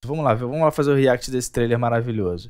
Vamos lá fazer o react desse trailer maravilhoso.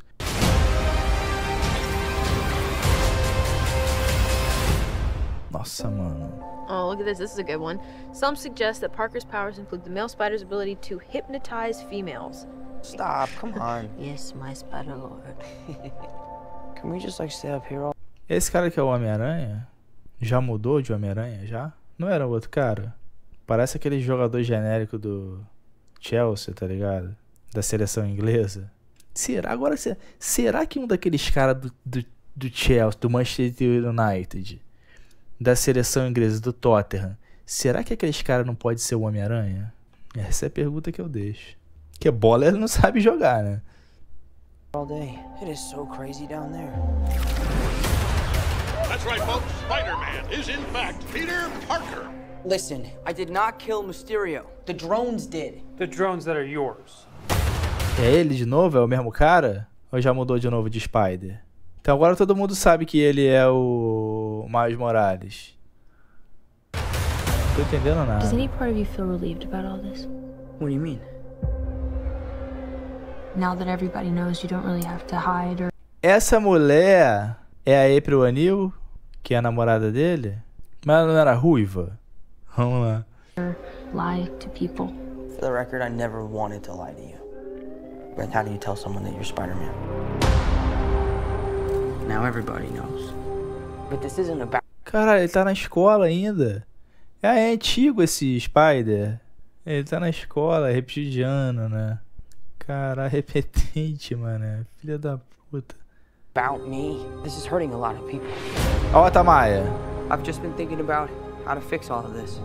Nossa, mano. Oh, look at this. This is a good one. Some suggest that Parker's powers include the male spider's ability to hypnotize females. Stop, come on. Yes, my spider lord. Can we just like stay up here all... Esse cara que é o Homem-Aranha? Já mudou de Homem-Aranha, já? Não era o outro cara? Parece aquele jogador genérico do Chelsea, tá ligado? Da seleção inglesa. Será que um daqueles caras do Chelsea, do Manchester United, da seleção inglesa, do Tottenham, será que aqueles caras não pode ser o Homem-Aranha? Essa é a pergunta que eu deixo. Porque bola ele não sabe jogar, né? all day? It is so crazy down there. That's right, folks. Spider-Man is in fact Peter Parker. Listen, I did not kill Mysterio. The drones did. The drones that are yours. É ele de novo? É o mesmo cara? Ou já mudou de novo de Spider? Então agora todo mundo sabe que ele é o Miles Morales. Não tô entendendo nada. Does any part of you feel relieved about all this? What do you mean? Now that everybody knows you don't really have to hide or... Essa mulher é a April O'Neil, que é a namorada dele? Mas ela não era ruiva? Vamos lá. lie to people. For the record, I never wanted to lie to you. But how do you tell someone that you're Spider-Man? Now everybody knows. But this isn't about... Caralho, ele tá na escola ainda. É antigo esse Spider. Ele tá na escola, é reptiliano, né? Caralho, repetente, mano. Filha da puta. about me. This is hurting a lot of people. Ó, Tamaya. I've just been thinking about how to fix all of this.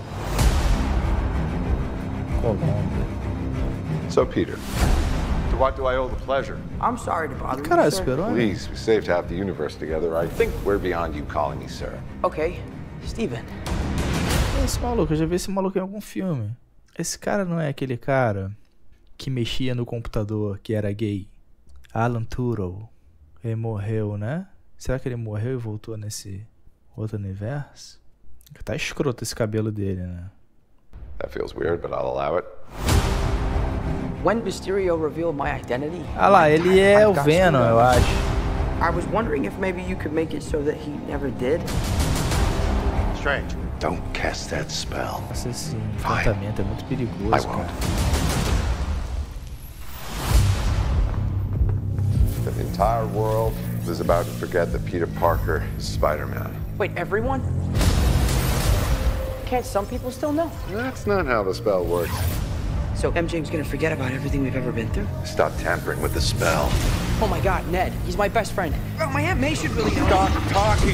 Colômbia. So, Peter, to what do I owe the pleasure? I'm sorry to bother you, Caralho, sir. Super-Homem. Please, we saved half the universe together. I think we're beyond you calling me sir. Okay, Steven. Esse maluco, eu já vi esse maluco em algum filme. Esse cara não é aquele cara que mexia no computador, que era gay? Alan Turing. Ele morreu, né? Será que ele morreu e voltou nesse outro universo? Tá escroto esse cabelo dele, né? That feels weird, but I'll allow it. When Mysterio revealed my identity... Ah lá, ele é o Venom, eu acho. I was wondering if maybe you could make it so that he never did. Strange. Don't cast that spell. Nossa, esse encantamento é muito perigoso, I won't. cara. The entire world is about to forget that Peter Parker is Spider-Man. Wait, everyone? Can't some people still know? That's not how the spell works. So MJ's gonna forget about everything we've ever been through? Stop tampering with the spell. Oh my god, Ned, he's my best friend. Oh, my Aunt May should really know. Stop talking!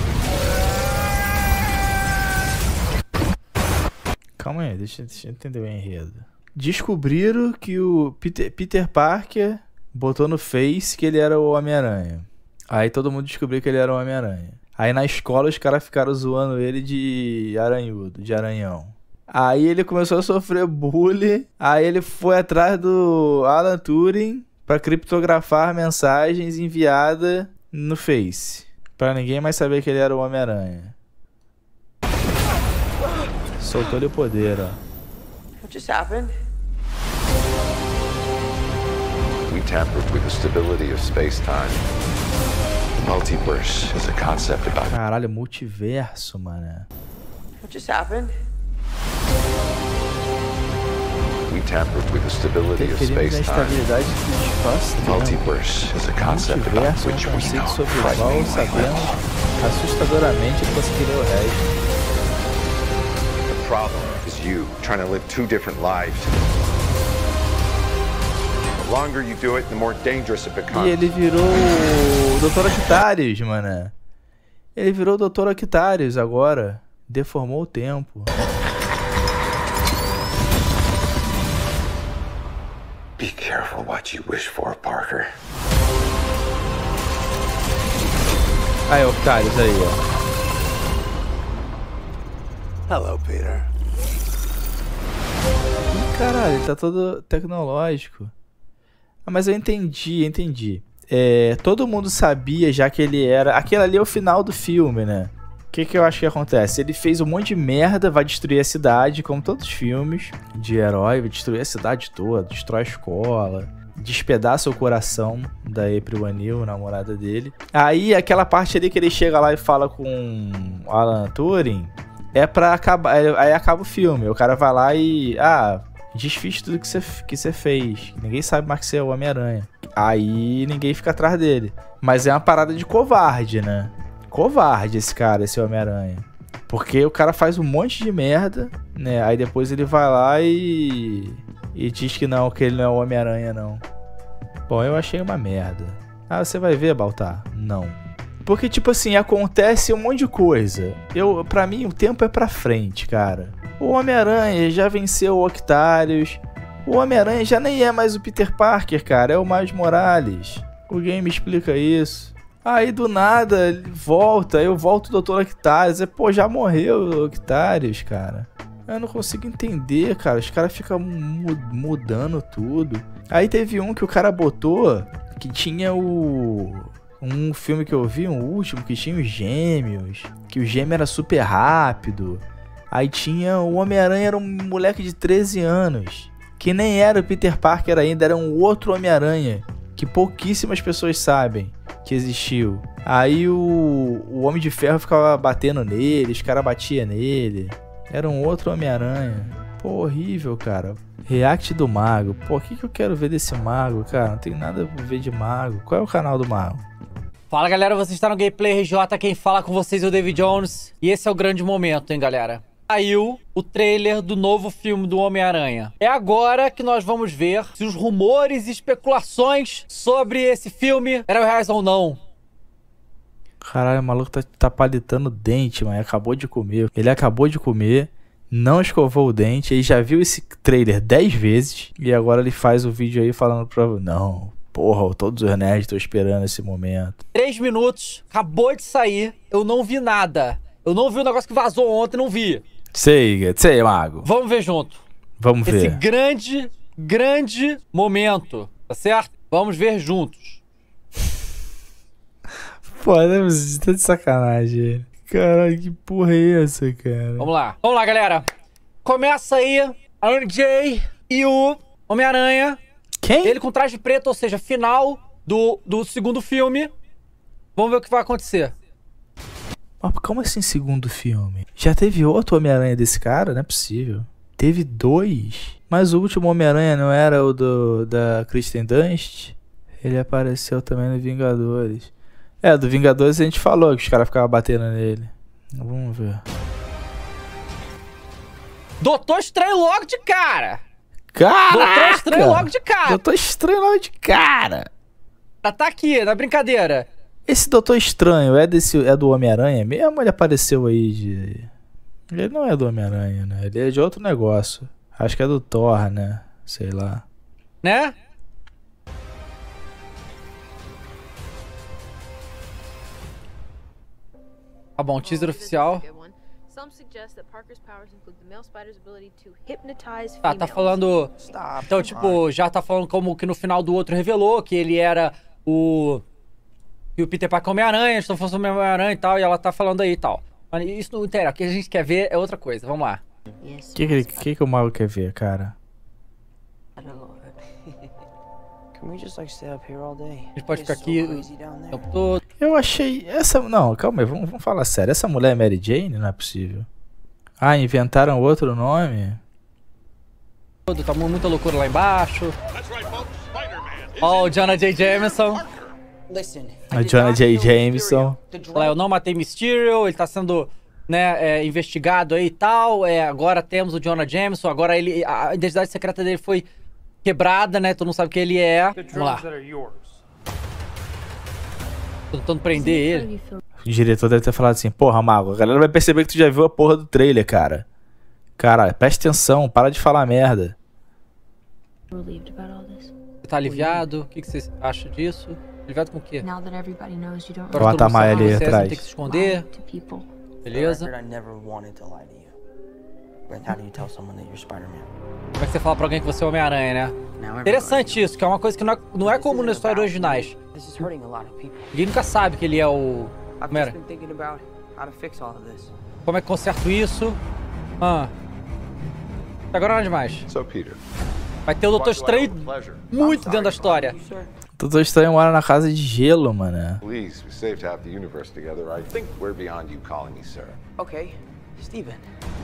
Calma aí, deixa eu entender o enredo. Descobriram que o Peter Parker botou no Face que ele era o Homem-Aranha. Aí todo mundo descobriu que ele era o Homem-Aranha. Aí na escola os caras ficaram zoando ele de aranhudo, de aranhão. Aí ele começou a sofrer bullying. Aí ele foi atrás do Alan Turing pra criptografar mensagens enviadas no Face. Pra ninguém mais saber que ele era o Homem-Aranha. Soltou-lhe o poder, ó. What just happened? We tampered with the stability of space-time. The multiverse is a concept about... Caralho, multiverso, mano. What just happened? We tampered with the stability of Interferimos na space-time. estabilidade do espaço. The multiverse is a concept about Multiverso é which we conceito know sobre o qual frighteningly sabemos little. assustadoramente conseguir ler o resto. The problem is you trying to live two different lives. The longer you do it, the more dangerous it E becomes. ele virou o Dr. Octarius, mano. Ele virou o Dr. Octarius agora. Deformou o tempo. Be careful what you wish for, Parker. Aí, Octarius aí, ó. Hello, Peter. Ih, caralho, ele tá todo tecnológico. Ah, mas eu entendi. É, todo mundo sabia já que ele era... Aquele ali é o final do filme, né? que eu acho que acontece? Ele fez um monte de merda, vai destruir a cidade, como todos os filmes de herói, vai destruir a cidade toda, destrói a escola, despedaça o coração da April O'Neil, namorada dele. Aí aquela parte ali que ele chega lá e fala com Alan Turing é pra acabar, aí acaba o filme, o cara vai lá e desfiz tudo que você fez, ninguém sabe mais que você é o Homem-Aranha. Aí ninguém fica atrás dele, mas é uma parada de covarde, né? Covarde esse cara, esse Homem-Aranha. Porque o cara faz um monte de merda, né? Aí depois ele vai lá e diz que não, que ele não é o Homem-Aranha, não. Bom, eu achei uma merda. Você vai ver, Baltar? Não. Porque, tipo assim, acontece um monte de coisa. Pra mim, o tempo é pra frente, cara. O Homem-Aranha já venceu o Octários. O Homem-Aranha já nem é mais o Peter Parker, cara. É o Miles Morales. O game explica isso. Aí do nada ele volta, eu volto o Dr. Octários. Pô, já morreu o Octários, cara. Eu não consigo entender, cara. Os caras ficam mudando tudo. Aí teve um que o cara botou que tinha um filme que eu vi, um último, que tinha os gêmeos. Que o gêmeo era super rápido. Aí tinha o Homem-Aranha, era um moleque de 13 anos. Que nem era o Peter Parker ainda, era um outro Homem-Aranha. Que pouquíssimas pessoas sabem que existiu. Aí o Homem de Ferro ficava batendo nele, os caras batiam nele. Era um outro Homem-Aranha. Pô, horrível, cara. React do Mago. Pô, o que eu quero ver desse Mago, cara? Não tem nada a ver de Mago. Qual é o canal do Mago? Fala, galera. Você está no Gameplay RJ. Quem fala com vocês é o David Jones. E esse é o grande momento, hein, galera? Saiu o trailer do novo filme do Homem-Aranha. É agora que nós vamos ver se os rumores e especulações sobre esse filme eram reais ou não. Caralho, o maluco tá palitando o dente, mas acabou de comer. Ele acabou de comer, não escovou o dente, ele já viu esse trailer 10 vezes e agora ele faz o vídeo aí falando pra... Não, porra, todos os nerds estão esperando esse momento. 3 minutos, acabou de sair, eu não vi nada. Eu não vi o negócio que vazou ontem, não vi. Sei, Mago. Vamos ver junto. Vamos ver. Esse grande momento, tá certo? Vamos ver juntos. Pô, você tá de sacanagem. Caralho, que porra é essa, cara? Vamos lá, galera. Começa aí a MJ e o Homem-Aranha. Quem? Ele com traje preto, ou seja, final do segundo filme. Vamos ver o que vai acontecer. Mas como assim segundo filme? Já teve outro Homem-Aranha desse cara? Não é possível. Teve 2. Mas o último Homem-Aranha não era o da Kristen Dunst? Ele apareceu também no Vingadores. Do Vingadores a gente falou que os caras ficavam batendo nele. Vamos ver. Doutor Estranho logo de cara! Caraca! Doutor Estranho logo de cara! Doutor Estranho logo de cara! Tá aqui, na brincadeira. Esse Doutor Estranho é do Homem-Aranha mesmo ou ele apareceu aí de... Ele não é do Homem-Aranha, né? Ele é de outro negócio. Acho que é do Thor, né? Sei lá. Né? Tá bom, teaser oficial. Tá falando... Então, tipo, já tá falando como que no final do outro revelou que ele era o Peter Parker Homem-Aranha, estão falando sobre Homem-Aranha e tal, e ela tá falando aí e tal. Mas isso não interessa, o que a gente quer ver é outra coisa, vamos lá. O que o Mago quer ver, cara? Can we just like stay up here all day? A gente pode ficar aqui o tempo todo. Eu achei essa... Não, calma aí, vamos falar sério. Essa mulher é Mary Jane? Não é possível. Inventaram outro nome? Tá muita loucura lá embaixo. Ó, o Jonah J. Jameson. A Jonah J. Jameson. Lá, eu não matei Mysterio, ele tá sendo, né, investigado aí e tal. Agora temos o Jonah Jameson, agora a identidade secreta dele foi quebrada, né? Todo mundo sabe quem ele é. Vamos lá. Tô tentando prender ele. O diretor deve ter falado assim, porra, Mago, a galera vai perceber que tu já viu a porra do trailer, cara. Cara, presta atenção, para de falar merda. Você tá aliviado? O que você acha disso? Aliviado com o quê? Olha a Tamaya ali atrás. Tem que se esconder. Beleza. Como é que você fala pra alguém que você é Homem-Aranha, né? Interessante isso, que é uma coisa que não é comum nas histórias originais. Ninguém nunca sabe que ele é o Homem-Aranha. how to fix all of this. Como é que conserto isso? Agora não é demais. So, Peter, Vai ter o Doutor Estranho muito dentro da história. You, sir? Doutor Estranho mora na casa de gelo, mano. please, we saved half the universe together. I think we're beyond you calling me sir. Okay, Steven.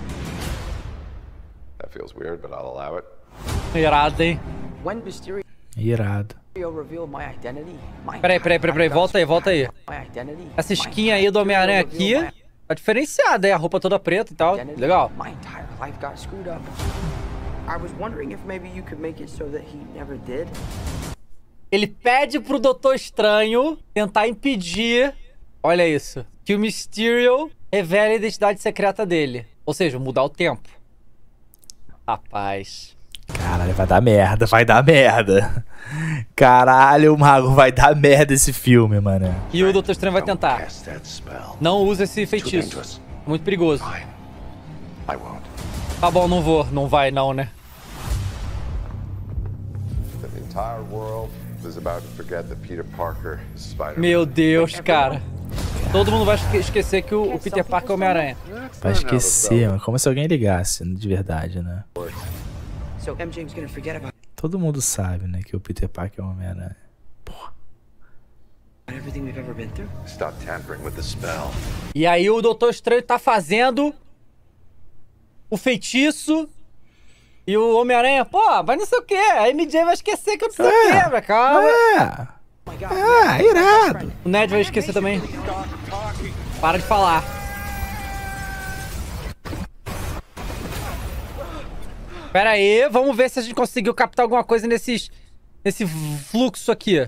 That feels weird, but I'll allow it. Irado, hein? When Mysterio Irado. revealed my identity, Peraí, volta aí. My identity. Essa skin aí do Homem-Aranha aqui tá diferenciada, hein? A roupa toda preta e tal. Legal. My entire life got screwed up. I was wondering if maybe you could make it so that he never did. Ele pede pro Doutor Estranho tentar impedir, olha isso, que o Mysterio revele a identidade secreta dele. Ou seja, mudar o tempo. Rapaz. Caralho, vai dar merda, vai dar merda. Caralho, Mago, vai dar merda esse filme, mano. E o Doutor Estranho vai tentar. Cast that spell. Não usa esse Too feitiço. dangerous. Muito perigoso. Fine. I won't. Tá bom, não vou. Não vai não, né? The entire world is about to forget that Peter Parker is Spider-Man. Meu Deus, cara. Todo mundo vai esquecer que o Peter Parker é o Homem-Aranha. Vai esquecer, mano. Como se alguém ligasse, de verdade, né? So MJ's gonna forget about Todo mundo sabe, né, que o Peter Parker é o Homem-Aranha. everything we've ever been through. Stop tampering with the spell. E aí o Doutor Estranho tá fazendo o feitiço e o Homem-Aranha, pô, vai não sei o que. A MJ vai esquecer que eu não sei o que, velho. Calma. Irado. O Ned vai esquecer também. Para de falar. Pera aí, vamos ver se a gente conseguiu captar alguma coisa nesse fluxo aqui.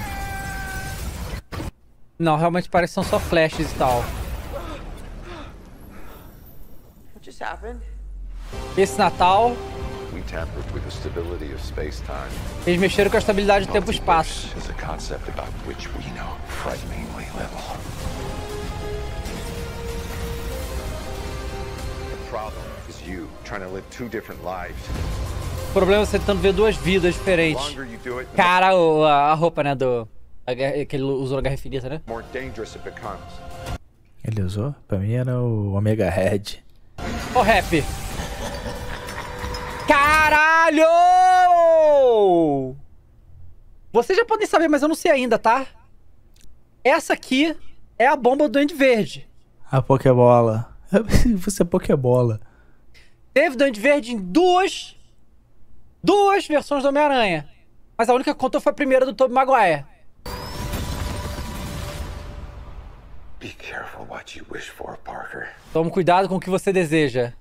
Não, realmente parece que são só flashes e tal. What just happened? Esse Natal, We tampered with the stability of space-time. eles mexeram com a estabilidade do tempo e espaço. Multiverse is a concept about which we know frighteningly little. The problem is you trying to live two different lives. O problema é você tentando ver duas vidas The diferentes. longer you do it, the Cara, a roupa, né, que ele usou na Guerra Infinita, né? more dangerous it becomes. Ele usou? Pra mim era o Omega Red. Ô, rap. Caralho! Vocês já podem saber, mas eu não sei ainda, tá? Essa aqui é a bomba do Duende Verde. A Pokébola. Você é Pokébola. Teve Duende Verde em duas versões do Homem-Aranha. Mas a única que contou foi a primeira do Tobey Maguire. Be careful what you wish for, Parker. Tome cuidado com o que você deseja.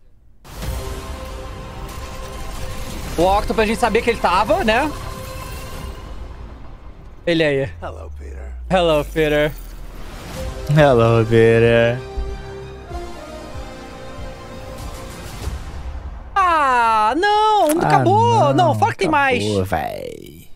O Octopus, a gente sabia que ele tava, né? Ele aí. Hello, Peter. Hello, Peter. Hello, Peter. Ah, não acabou. Não, fala que tem mais. Acabou, véi.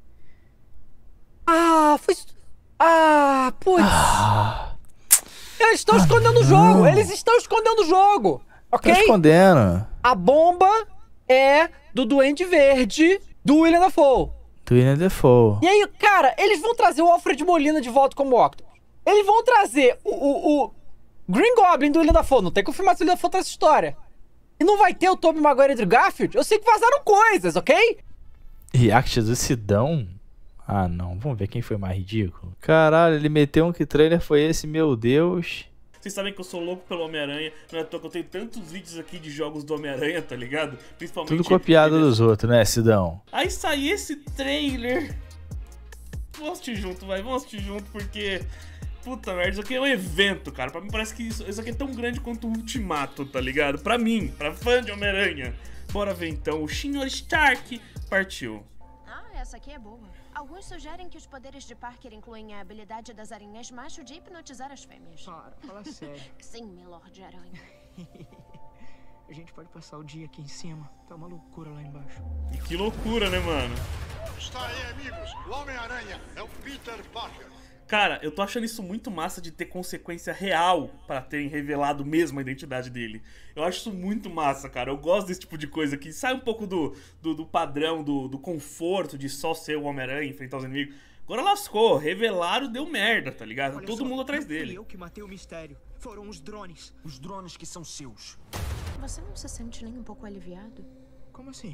Foi... putz. Eles estão escondendo o jogo. Eles estão escondendo o jogo. Ok? Tá escondendo. A bomba é do Duende Verde do William Dafoe. Do William Dafoe. E aí, cara, eles vão trazer o Alfred Molina de volta como Octopus. Eles vão trazer o Green Goblin do William Dafoe. Não tem confirmação do William Dafoe nessa história. E não vai ter o Tobey Maguire e Andrew Garfield? Eu sei que vazaram coisas, ok? React do Sidão? Ah, não. Vamos ver quem foi mais ridículo. Caralho, ele meteu um que trailer foi esse, meu Deus. Vocês sabem que eu sou louco pelo Homem-Aranha, não é à toa que eu tenho tantos vídeos aqui de jogos do Homem-Aranha, tá ligado? Principalmente... Tudo copiado dos outros, né, Sidão? Aí sai esse trailer. Vamos assistir junto, vai, vamos assistir junto, porque... Puta merda, isso aqui é um evento, cara. Pra mim parece que isso aqui é tão grande quanto o Ultimato, tá ligado? Pra mim, pra fã de Homem-Aranha. Bora ver então, o Sr. Stark partiu. Essa aqui é boa. Alguns sugerem que os poderes de Parker incluem a habilidade das aranhas macho de hipnotizar as fêmeas. Para, fala sério. Sim, Milord Aranha. A gente pode passar o dia aqui em cima. Tá uma loucura lá embaixo. E que loucura, né, mano? Está aí, amigos. O Homem-Aranha é o Peter Parker. Cara, eu tô achando isso muito massa de ter consequência real pra terem revelado mesmo a identidade dele. Eu acho isso muito massa, cara. Eu gosto desse tipo de coisa que sai um pouco do padrão, do conforto de só ser o Homem-Aranha, enfrentar os inimigos. Agora lascou, revelaram, deu merda, tá ligado? Olha Todo só, mundo atrás não fui dele. eu que matei o mistério. Foram os drones. Os drones que são seus. Você não se sente nem um pouco aliviado? Como assim?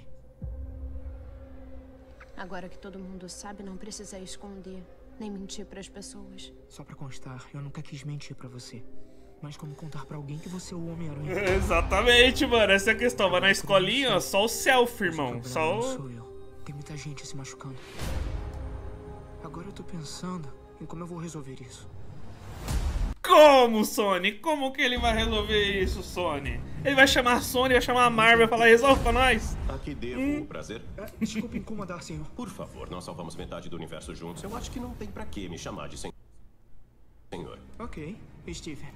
Agora que todo mundo sabe, não precisa esconder, nem mentir pras pessoas. Só pra constar, eu nunca quis mentir pra você. Mas como contar pra alguém que você é o Homem-Aranha? Exatamente, mano. Essa é a questão. Vai na escolinha, ó, só o selfie, irmão. Só Não o... sou eu. Tem muita gente se machucando. Agora eu tô pensando em como eu vou resolver isso. Como, Sony? Como que ele vai resolver isso, Sony? Ele vai chamar a Sony, vai chamar a Marvel e falar, resolve pra nós. Aqui devo o prazer. Desculpe incomodar, senhor. Por favor, nós salvamos metade do universo juntos. Eu acho que não tem pra que me chamar de senhor. Ok, Steven.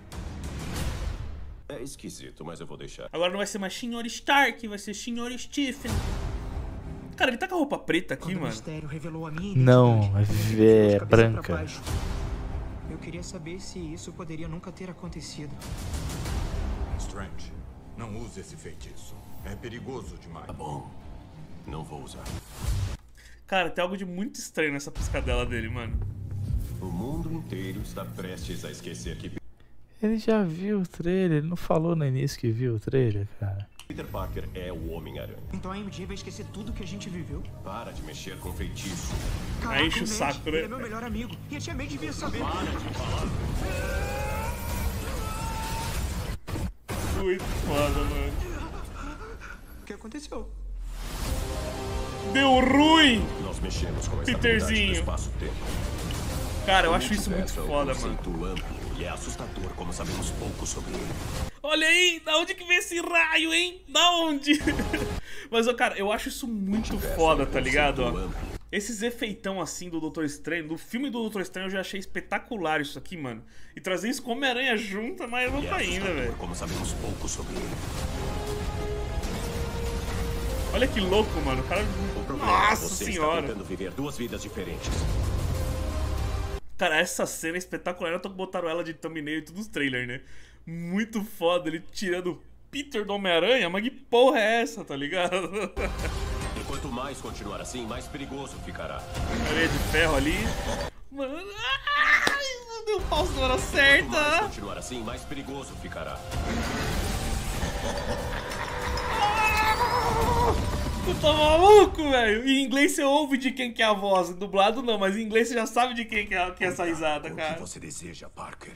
É esquisito, mas eu vou deixar. Agora não vai ser mais Sr. Stark, vai ser Sr. Stephen. Cara, ele tá com a roupa preta aqui, Quando mano. o mistério revelou a minha Não, identidade, é de cabeça pra branca. baixo. Eu queria saber se isso poderia nunca ter acontecido. Strange, não use esse feitiço. É perigoso demais. Tá bom. Não vou usar. Cara, tem algo de muito estranho nessa piscadela dele, mano. O mundo inteiro está prestes a esquecer que Ele já viu o trailer, ele não falou no início que viu o trailer, cara. Peter Parker é o Homem-Aranha. Então a MJ vai esquecer tudo que a gente viveu? Para de mexer com feitiço. Caraca, Enche o Ned, saco, né? Ele é meu melhor amigo. E a tia May devia saber. Para de falar. Muito foda, mano. O que aconteceu? Deu ruim! Nós mexemos com a Peterzinho. estabilidade do espaço-tempo. Cara, eu O acho isso muito multiverso foda, é um mano. conceito amplo e é assustador como sabemos pouco sobre ele. Olha aí, da onde que vem esse raio, hein? Da onde? Mas, ó, cara, eu acho isso muito foda, tá ligado? Ó, esses efeitão assim do Doutor Estranho, do filme do Doutor Estranho eu já achei espetacular isso aqui, mano. E trazer isso com Homem-Aranha junto é mais louco ainda, velho. Como sabemos pouco sobre ele. Olha que louco, mano. O cara... O problema é que Nossa você senhora. está tentando viver duas vidas diferentes. Cara, essa cena é espetacular. Eu tô botaram ela de thumbnail e tudo nos trailers, né? Muito foda, ele tirando o Peter do Homem-Aranha. Mas que porra é essa, tá ligado? E quanto mais continuar assim, mais perigoso ficará. Areia de ferro ali. Mano, ai, não deu pausa na hora Quanto mais certa. continuar assim, mais perigoso ficará. Tu tá maluco, velho? Em inglês você ouve de quem que é a voz. Dublado não, mas em inglês você já sabe de quem que é essa risada, cara. O que você deseja, Parker?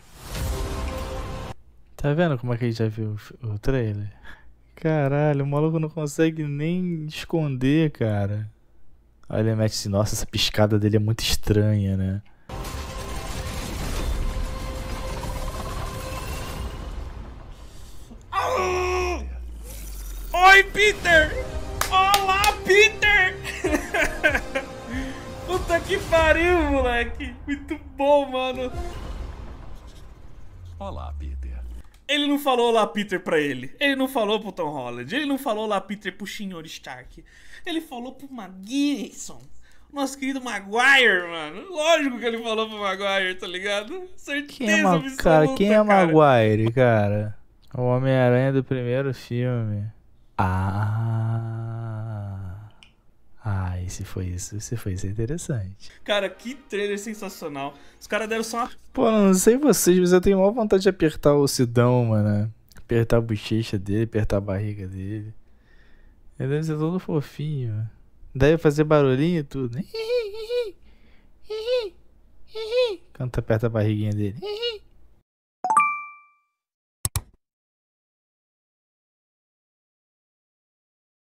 Tá vendo como é que a gente já viu o trailer? Caralho, o maluco não consegue nem esconder, cara. Aí ele mete assim, nossa, essa piscada dele é muito estranha, né? Oi, Peter! Olá, Peter! Puta que pariu, moleque! Muito bom, mano! Olá, Peter. Ele não falou olá, Peter pra ele. Ele não falou pro Tom Holland. Ele não falou olá, Peter pro Sr. Stark. Ele falou pro McGuinness. Nosso querido Maguire, mano. Lógico que ele falou pro Maguire, tá ligado? Certeza Quem é, absoluta, cara, quem é cara. Maguire, cara? O Homem-Aranha do primeiro filme. Esse foi interessante. Cara, que trailer sensacional. Os caras deram só uma... Pô, não sei vocês, mas eu tenho maior vontade de apertar o Sidão, mano. Apertar a bochecha dele, apertar a barriga dele. Ele deve ser todo fofinho. Deve fazer barulhinho e tudo. Quando tu aperta a barriguinha dele.